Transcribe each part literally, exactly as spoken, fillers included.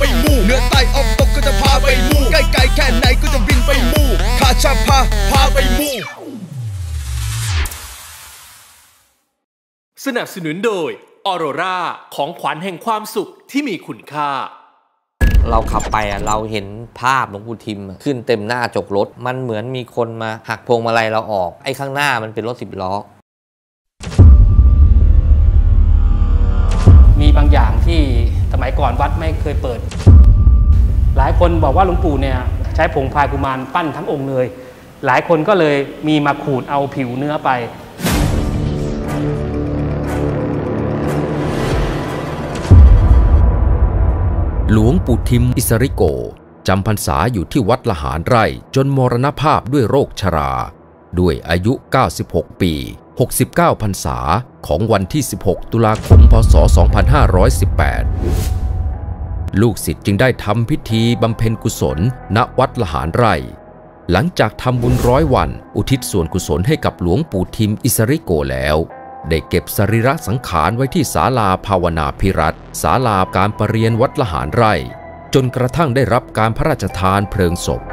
มู่เหนือใต้ออกตกก็จะพาไปมู่ใกล้ไกลแค่ไหนก็จะบินไปมู่ข้าจะพาพาไปมู่สนับสนุนโดยออโรราของขวัญแห่งความสุขที่มีคุณค่าเราขับไปอ่ะเราเห็นภาพหลวงปู่ทิมขึ้นเต็มหน้าจกรถมันเหมือนมีคนมาหักพวงมาลัยเราออกไอ้ข้างหน้ามันเป็นรถสิบล้อมีบางอย่างที่สมัยก่อนวัดไม่เคยเปิดหลายคนบอกว่าหลวงปู่เนี่ยใช้ผงพายกุมารปั้นทั้งองค์เลยหลายคนก็เลยมีมาขูดเอาผิวเนื้อไปหลวงปู่ทิมอิสริโกจำพรรษาอยู่ที่วัดละหารไร่จนมรณภาพด้วยโรคชราด้วยอายุเก้าสิบหกปีหกสิบเก้าพรรษาของวันที่สิบหกตุลาคมพศสองพันห้าร้อยสิบแปดลูกศิษย์จึงได้ทำพิธีบำเพ็ญกุศลณวัดละหารไร่หลังจากทำบุญร้อยวันอุทิศส่วนกุศลให้กับหลวงปู่ทิมอิสริโกแล้วได้เก็บสรีระสังขารไว้ที่ศาลาภาวนาภิรัตน์ศาลาการประเรียนวัดละหารไร่จนกระทั่งได้รับการพระราชทานเพลิงศพ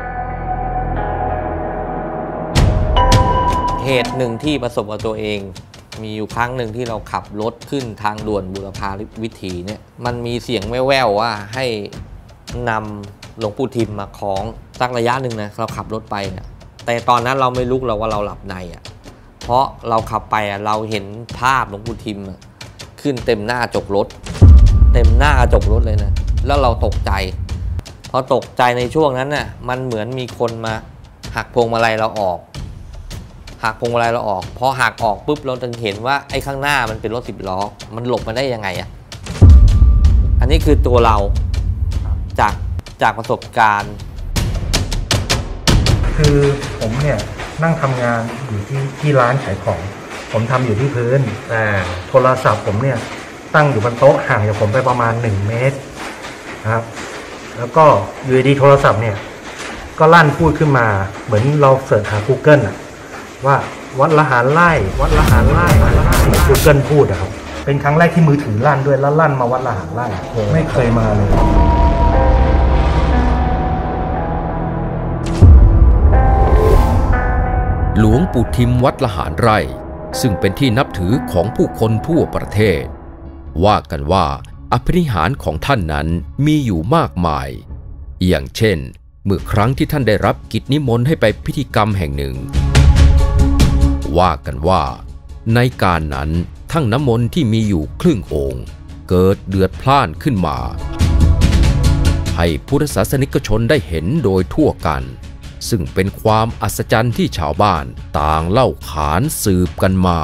เหตุหนึ่งที่ประสบกับตัวเองมีอยู่ครั้งหนึ่งที่เราขับรถขึ้นทางด่วนบุรพาวิถีเนี่ยมันมีเสียงแว่วๆว่าให้นำหลวงปู่ทิมมาคล้องสักระยะหนึ่งนะเราขับรถไปเนี่ยแต่ตอนนั้นเราไม่รู้เราว่าเราหลับในอ่ะเพราะเราขับไปอ่ะเราเห็นภาพหลวงปู่ทิมขึ้นเต็มหน้าจกรถเต็มหน้าจกรถเลยนะแล้วเราตกใจพอตกใจในช่วงนั้นน่ะมันเหมือนมีคนมาหักพวงมาลัยเราออกหักพวงมาลัยเราออกพอหักออกปุ๊บเราจึงเห็นว่าไอ้ข้างหน้ามันเป็นรถสิบล้อมันหลบมาได้ยังไงอ่ะอันนี้คือตัวเราจากจากประสบการณ์คือผมเนี่ยนั่งทำงานอยู่ที่ที่ร้านขายของผมทำอยู่ที่พื้นแต่โทรศัพท์ผมเนี่ยตั้งอยู่บนโต๊ะห่างจากผมไปประมาณหนึ่งเมตรนะครับแล้วก็อยู่ดีโทรศัพท์เนี่ยก็ลั่นพูดขึ้นมาเหมือนเราเสิร์ชหา Google อะว่าวัดละหารไร่วัดละหารไร่วัดละหารไร่ Google พูดอะครับเป็นครั้งแรกที่มือถือลั่นด้วยแล้วลั่นมาวัดละหารไร่ไม่เคยมาเลยหลวงปู่ทิมวัดละหารไร่ซึ่งเป็นที่นับถือของผู้คนทั่วประเทศว่ากันว่าอภินิหารของท่านนั้นมีอยู่มากมายอย่างเช่นเมื่อครั้งที่ท่านได้รับกิจนิมนต์ให้ไปพิธีกรรมแห่งหนึ่งว่ากันว่าในการนั้นทั้งน้ำมนต์ที่มีอยู่ครึ่งองค์เกิดเดือดพล่านขึ้นมาให้พุทธศาสนิกชนได้เห็นโดยทั่วกันซึ่งเป็นความอัศจรรย์ที่ชาวบ้านต่างเล่าขานสืบกันมา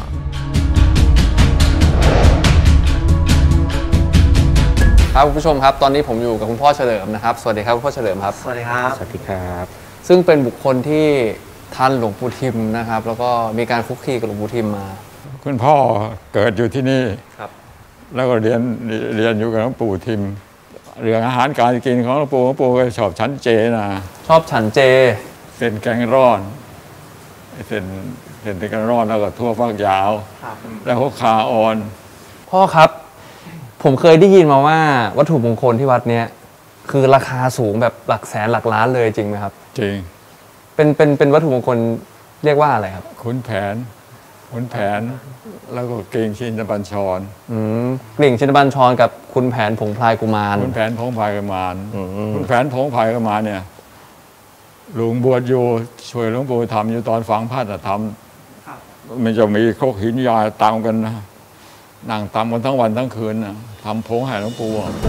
ครับคุณผู้ชมครับตอนนี้ผมอยู่กับคุณพ่อเฉลิมนะครับสวัสดีครับคุณพ่อเฉลิมครับสวัสดีครับสวัสดีครับซึ่งเป็นบุคคลที่ทันหลวงปู่ทิมนะครับแล้วก็มีการคุกคีกับหลวงปู่ทิมมาคุณพ่อเกิดอยู่ที่นี่ครับแล้วก็เรียนเรียนอยู่กับหลวงปู่ทิมเรื่องอาหารการกินของหลวงปู่หลวงปู่ก็ชอบฉันเจนะชอบฉันเจเส้นแกงร้อนเส้นเส้นแกงร้อนแล้วก็ทั่วฟักยาวแล้วหัวขาอ่อนพ่อครับผมเคยได้ยินมาว่าวัตถุมงคลที่วัดเนี้ยคือราคาสูงแบบหลักแสนหลักล้านเลยจริงไหมครับจริงเป็นเป็นเป็นวัตถุมงคลเรียกว่าอะไรครับขุนแผนขุนแผนแล้วก็เก่งชินบัญชรอืมเก่งชินบัญชรกับขุนแผนผงพลายกุมารขุนแผนผงพลายกุมารขุนแผนผงพลายกุมารเนี่ยหลวงบวชอยู่ช่วยหลวงปู่ทำอยู่ตอนฝังพระธรรมมันจะมีโคกหินยาตามกันนะนั่งทำกันทั้งวันทั้งคืนนะทำผงให้หลวงปู่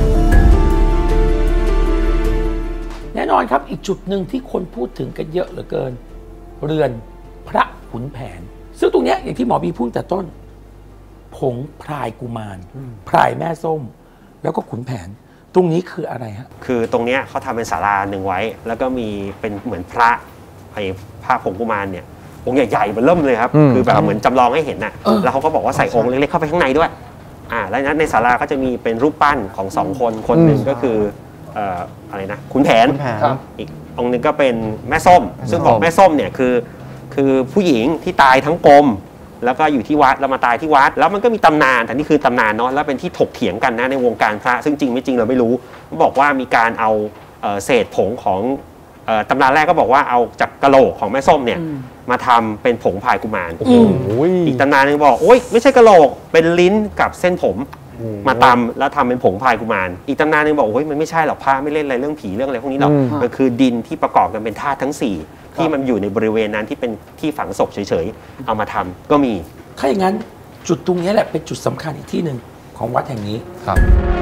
แน่นอนครับอีกจุดหนึ่งที่คนพูดถึงกันเยอะเหลือเกินเรือนพระขุนแผนซึ่งตรงนี้อย่างที่หมอบีพูดแต่ต้นผงพลายกุมารพลายแม่ส้มแล้วก็ขุนแผนตรงนี้คืออะไรฮะคือตรงนี้เขาทำเป็นศาลาหนึ่งไว้แล้วก็มีเป็นเหมือนพระไอ้พระผงกุมารเนี่ยองค์ใหญ่ๆมันเริ่มเลยครับคือแบบเหมือนจำลองให้เห็นน่ะแล้วเขาก็บอกว่าใส่องค์เล็กๆเข้าไปข้างในด้วยอ่าแล้วนั้นในศาลาก็จะมีเป็นรูปปั้นของสองคนคนหนึ่งก็คือเอ่ออะไรนะขุนแผนอีกองค์หนึ่งก็เป็นแม่ส้มซึ่งบอกแม่ส้มเนี่ยคือคือผู้หญิงที่ตายทั้งกลมแล้วก็อยู่ที่วัดแล้วมาตายที่วัดแล้วมันก็มีตำนานแต่นี่คือตำนานเนาะแล้วเป็นที่ถกเถียงกันนะในวงการพระซึ่งจริงไม่จริงเราไม่รู้บอกว่ามีการเอาเศษผงของตำนานแรกก็บอกว่าเอาจากกะโหลกของแม่ส้มเนี่ยมาทำเป็นผงพายกุมารอีกตำนานนึงบอกโอ๊ยไม่ใช่กะโหลกเป็นลิ้นกับเส้นผมมาตำแล้วทำเป็นผงพายกุมารอีกตำนานนึงบอกโอ้ยมันไม่ใช่หรอกพระไม่เล่นอะไรเรื่องผีเรื่องอะไรพวกนี้หรอกมันคือดินที่ประกอบกันเป็นธาตุทั้งสี่ที่มันอยู่ในบริเวณนั้นที่เป็นที่ฝังศพเฉยๆเอามาทำก็มีถ้าอย่างนั้นจุดตรงนี้แหละเป็นจุดสำคัญอีกที่หนึ่งของวัดแห่งนี้ครับ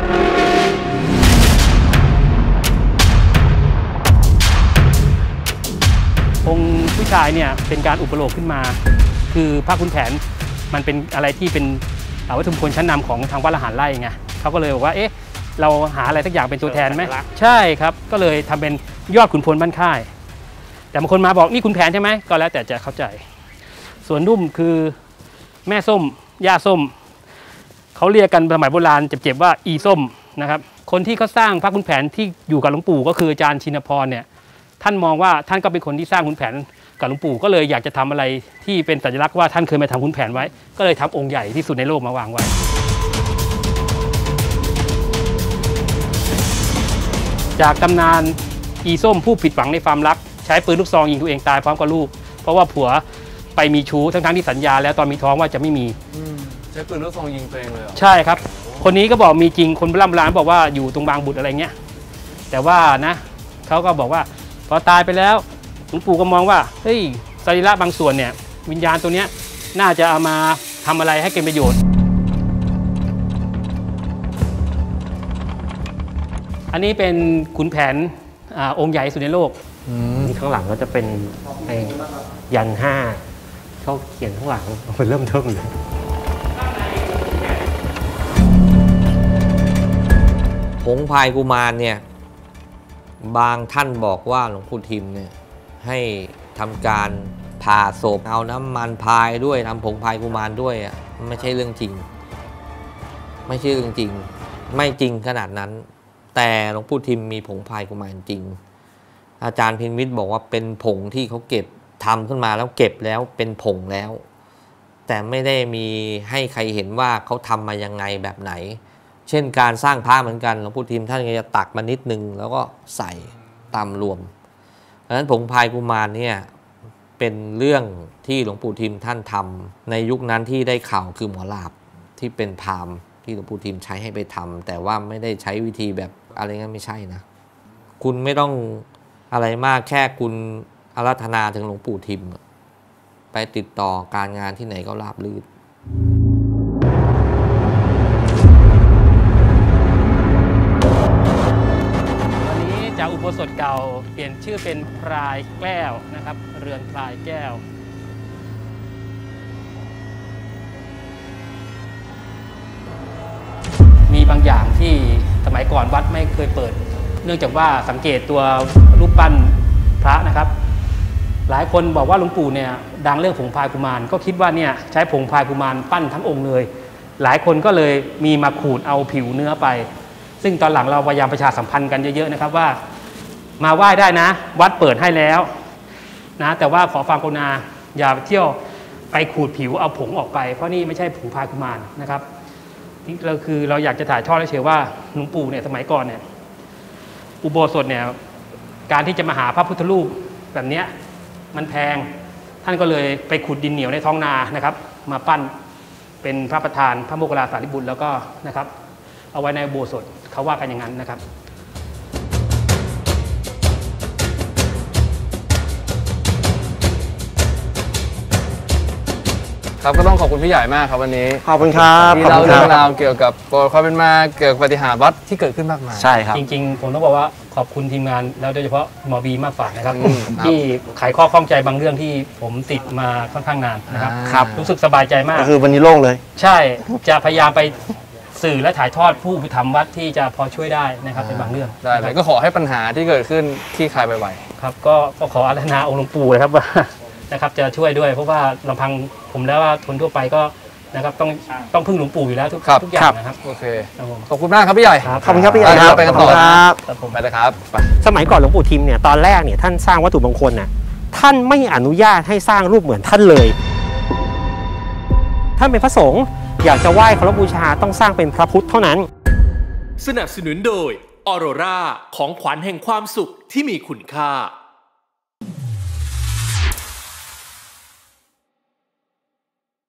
องค์ผู้ชายเนี่ยเป็นการอุปโลกขึ้นมาคือพระขุนแผนมันเป็นอะไรที่เป็นวัตถุมงคลชั้นนำของทางวัดละหารไร่ไงเขาก็เลยบอกว่าเอ๊ะเราหาอะไรสักอย่างเป็นตัวแทนไหมใช่ครับก็เลยทำเป็นยอดขุนพลบ้านค่ายแต่บางคนมาบอกนี่ขุนแผนใช่ไหมก็แล้วแต่จะเข้าใจส่วนนุ่มคือแม่ส้มย่าส้มเขาเรียกกันสมัยโบราณเจ็บๆว่าอีส้มนะครับคนที่เขาสร้างพระขุนแผนที่อยู่กับหลวงปู่ก็คืออาจารย์ชินพรเนี่ยท่านมองว่าท่านก็เป็นคนที่สร้างขุนแผนกับหลวงปู่ก็เลยอยากจะทำอะไรที่เป็นสัญลักษณ์ว่าท่านเคยมาทำขุนแผนไว้ก็เลยทำองค์ใหญ่ที่สุดในโลกมาวางไว้จากตำนานอีส้มผู้ผิดหวังในความรักใช้ปืนลูกซองยิงตัวเองตายพร้อมกับลูกเพราะว่าผัวไปมีชู้ทั้งๆที่สัญญาแล้วตอนมีท้องว่าจะไม่มีใช้ปืนลูกซองยิงตัวเองเลยใช่ครับคนนี้ก็บอกมีจริงคนโบราณโบราณบอกว่าอยู่ตรงบางบุตรอะไรเงี้ยแต่ว่านะเขาก็บอกว่าพอตายไปแล้วหลวงปู่ก็มองว่าเฮ้ยสรีระบางส่วนเนี่ยวิญญาณตัวเนี้ยน่าจะเอามาทำอะไรให้เกิดประโยชน์อันนี้เป็นขุนแผนองค์ใหญ่สุดในโลกนี่ข้างหลังก็จะเป็นยันห้าเขาเขียนข้างหลังมันเริ่มเทิมเลยผงพายกุมารเนี่ยบางท่านบอกว่าหลวงปู่ทิมเนี่ยให้ทำการผ่าศพเอาน้ำมันพายด้วยทำผงพายกุมารด้วยอ่ะไม่ใช่เรื่องจริงไม่ใช่เรื่องจริงไม่จริงขนาดนั้นแต่หลวงปู่ทิมมีผงพายกุมารจริงอาจารย์พินวิทย์บอกว่าเป็นผงที่เขาเก็บทำขึ้นมาแล้วเก็บแล้วเป็นผงแล้วแต่ไม่ได้มีให้ใครเห็นว่าเขาทำมายังไงแบบไหนเช่นการสร้างพระเหมือนกันหลวงปู่ทิมท่านก็จะตักมานิดนึงแล้วก็ใส่ตามรวมเพราะฉะนั้นผงพายกุมารเนี่ยเป็นเรื่องที่หลวงปู่ทิมท่านทำในยุคนั้นที่ได้ข่าวคือหมอลาบที่เป็นพราหมณ์ที่หลวงปู่ทิมใช้ให้ไปทำแต่ว่าไม่ได้ใช้วิธีแบบอะไรงั้นไม่ใช่นะคุณไม่ต้องอะไรมากแค่คุณอาราธนาถึงหลวงปู่ทิมไปติดต่อการงานที่ไหนก็ราบรื่นวันนี้จากอุโบสถเก่าเปลี่ยนชื่อเป็นพรายแก้วนะครับเรือนพรายแก้วมีบางอย่างที่สมัยก่อนวัดไม่เคยเปิดเนื่องจากว่าสังเกตตัวรูปปั้นพระนะครับหลายคนบอกว่าหลวงปู่เนี่ยดังเรื่องผงพายกุมารก็คิดว่าเนี่ยใช้ผงพายกุมารปั้นทั้งองค์เลยหลายคนก็เลยมีมาขูดเอาผิวเนื้อไปซึ่งตอนหลังเราพยายามประชาสัมพันธ์กันเยอะๆนะครับว่ามาไหว้ได้นะวัดเปิดให้แล้วนะแต่ว่าขอความกรุณาอย่าเที่ยวไปขูดผิวเอาผงออกไปเพราะนี่ไม่ใช่ผงพายกุมารนะครับนี่เราคือเราอยากจะถ่ายทอดให้เชื่อว่าหลวงปู่เนี่ยสมัยก่อนเนี่ยอุโบสถเนี่ยการที่จะมาหาพระพุทธรูปแบบนี้มันแพงท่านก็เลยไปขุดดินเหนียวในท้องนานะครับมาปั้นเป็นพระประธานพระโมคคัลลาสารีบุตรแล้วก็นะครับเอาไว้ในอุโบสถเขาว่ากันอย่างนั้นนะครับครับก็ต้องขอบคุณพี่ใหญ่มากครับวันนี้ขอบคุณครับที่เล่าเรื่องราวเกี่ยวกับความเป็นมาเกี่ยวกับปาฏิหาริย์วัดที่เกิดขึ้นมากมายใช่ครับจริงๆผมต้องบอกว่าขอบคุณทีมงานแล้วโดยเฉพาะหมอบีมากฝ่ายนะครับที่ไขข้อข้องใจบางเรื่องที่ผมติดมาค่อนข้างนานนะครับรู้สึกสบายใจมากก็คือวันนี้โล่งเลยใช่จะพยายามไปสื่อและถ่ายทอดผู้ทำวัดที่จะพอช่วยได้นะครับเป็นบางเรื่องได้เลยก็ขอให้ปัญหาที่เกิดขึ้นที่คลายไปไวครับก็ขออาราธนาองค์หลวงปู่นะครับว่านะครับจะช่วยด้วยเพราะว่าลำพังผมแล้วว่าคนทั่วไปก็นะครับต้องต้องพึ่งหลวงปู่อยู่แล้วทุกทุกอย่างนะครับโอเคขอบคุณมากครับพี่ใหญ่ขอบคุณครับพี่ใหญ่ไปกันต่อครับผมไปเลยครับสมัยก่อนหลวงปู่ทิมเนี่ยตอนแรกเนี่ยท่านสร้างวัตถุมงคลน่ะท่านไม่อนุญาตให้สร้างรูปเหมือนท่านเลยถ้าเป็นพระสงฆ์อยากจะไหว้เคารพบูชาต้องสร้างเป็นพระพุทธเท่านั้นสนับสนุนโดยออโรราของขวัญแห่งความสุขที่มีคุณค่า